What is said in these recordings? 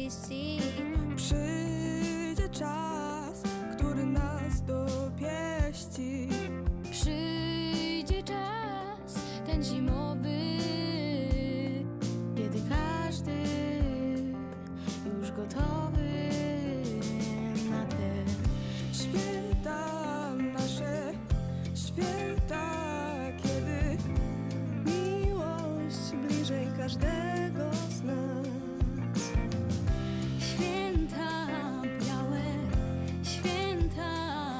wisi. Przyjdzie czas, który nas dopieści. Przyjdzie czas, ten zimowy, kiedy każdy już gotowy na te święta, nasze święta, kiedy miłość bliżej każdego z nas. święta, białe święta.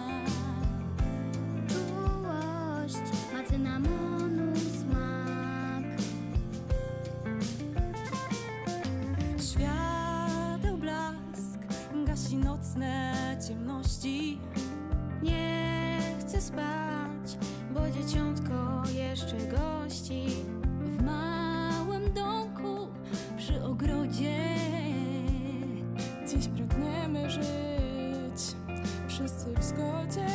Czułość ma cynamonu smak. Świateł blask gasi nocne ciemności. Nie chcę spać, bo dzieciątko jeszcze gości w małym domku przy ogrodzie. Dziś pragniemy żyć wszyscy w zgodzie.